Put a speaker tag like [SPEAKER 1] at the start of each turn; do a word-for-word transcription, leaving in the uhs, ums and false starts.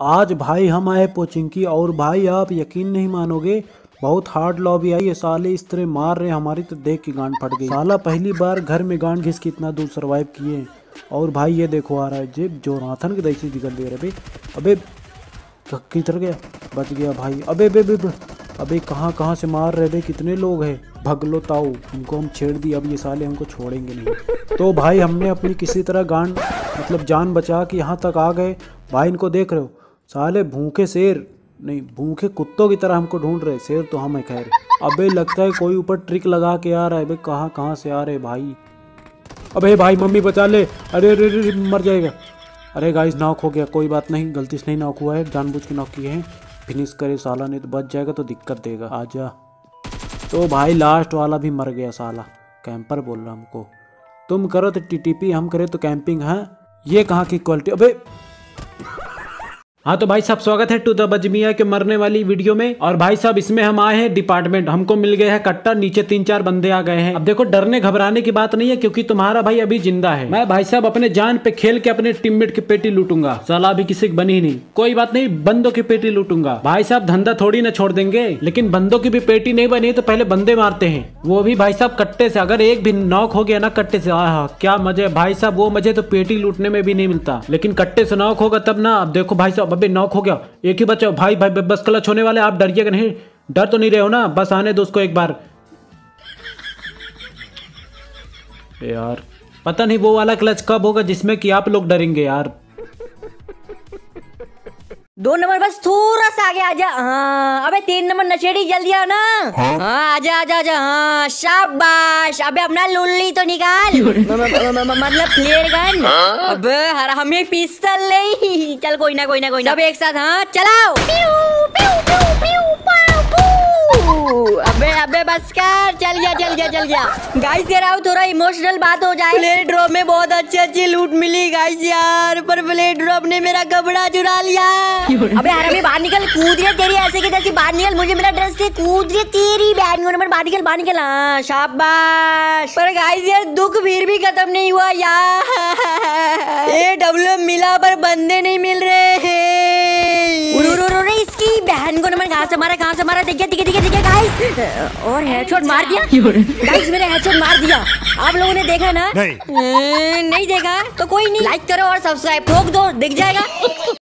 [SPEAKER 1] आज भाई हम आए पोचिंकी और भाई आप यकीन नहीं मानोगे, बहुत हार्ड लॉबी आई है। साले इस तरह मार रहे हमारी तो देख के गांड फट गई। साला पहली बार घर में गांड घिस के इतना दूर सरवाइव किए। और भाई ये देखो आ रहा है जेब जोनाथन के दैसी दिखल दे रहे। अबे किधर गया, बच गया भाई। अबे बे बे अबे कहाँ कहाँ से मार रहे बे, कितने लोग हैं। भगलो ताऊ, इनको हम छेड़ दी, अब ये साले हमको छोड़ेंगे नहीं। तो भाई हमने अपनी किसी तरह गांड मतलब जान बचा के यहाँ तक आ गए। भाई इनको देख रहे हो, साले भूखे शेर नहीं भूखे कुत्तों की तरह हमको ढूंढ रहे। शेर तो हम है खैर। अबे लगता है कोई ऊपर ट्रिक लगा के आ रहा है। अबे कहाँ कहाँ से आ रहे भाई। अबे भाई मम्मी बचा ले। अरे अरे अरे मर जाएगा। अरे गाइस नॉक हो गया, कोई बात नहीं, गलती से नहीं नॉक हुआ है, जानबूझ के नॉक किए हैं। फिनिश करे साला, नहीं तो बच जाएगा तो दिक्कत देगा। आजा। तो भाई लास्ट वाला भी मर गया साला। कैंपर बोल रहा हमको, तुम करो तो टीटीपी, हम करे तो कैंपिंग। है ये कहाँ की क्वालिटी। अबे हाँ तो भाई साहब स्वागत है टू द बजमिया के मरने वाली वीडियो में। और भाई साहब इसमें हम आए हैं डिपार्टमेंट, हमको मिल गया है कट्टा, नीचे तीन चार बंदे आ गए हैं। अब देखो डरने घबराने की बात नहीं है, क्योंकि तुम्हारा भाई अभी जिंदा है। मैं भाई साहब अपने जान पे खेल के अपने टीममेट की पेटी लूटूंगा। साला अभी किसी की बनी ही नहीं, कोई बात नहीं, बंदों की पेटी लूटूंगा। भाई साहब धंधा थोड़ी ना छोड़ देंगे, लेकिन बंदों की भी पेटी नहीं बनी तो पहले बंदे मारते हैं, वो भी भाई साहब कट्टे से। अगर एक भी नॉक हो गया ना कट्टे से, आहा क्या मजे भाई साहब। वो मजे तो पेटी लूटने में भी नहीं मिलता, लेकिन कट्टे से नॉक होगा तब ना। अब देखो भाई साहब, अबे नॉक हो गया, एक ही बच्चा। भाई भाई बस क्लच होने वाले, आप डरिएगा नहीं, डर तो नहीं रहे हो ना, बस आने दो उसको एक बार। यार पता नहीं वो वाला क्लच कब होगा जिसमें कि आप लोग डरेंगे यार।
[SPEAKER 2] दो नंबर बस थोड़ा सा आगे आजा। हाँ अबे तीन नंबर नशेड़ी जल्दी आओ ना। हाँ, हाँ आजा आजा आजा। हाँ शाबाश। अबे अपना लुल्ली तो निकाल, मतलब फ्लेयर गन। अबे हर हमें पिस्तल नहीं। चल कोई ना कोई ना कोई ना, सब एक साथ। हाँ चलाओ। अबे अबे बस कर, चल गया चल गया चल गया। गाइस यार आओ थोड़ा इमोशनल बात हो जाए। प्लेट ड्रॉप में बहुत अच्छी अच्छी लूट मिली गाइस यार, पर प्लेट ड्रॉप ने मेरा कपड़ा चुरा लिया। अबे यार अभी बाहर निकल, कूद रही तेरी ऐसे की तैसी, बाहर निकल, मुझे मेरा ड्रेस से कूद रही तेरी बहन को। बाहर निकल बाहर निकल। हाँ शाबाश। पर गाइस यार दुख फिर भी खत्म नहीं हुआ यार। ए डब्ल्यू मिला पर बंदे नहीं मिल रहे हैं। इसकी बहन को नंबर कहाँ से मारा कहाँ से मारा, देखिए देखिए देखिए देखिए गाइस। और हेडशॉट मार दिया गाइस, मेरे हेडशॉट मार दिया। आप लोगों ने देखा ना? नहीं, नहीं देखा तो कोई नहीं, लाइक करो और सब्सक्राइब ठोक दो, दिख जाएगा।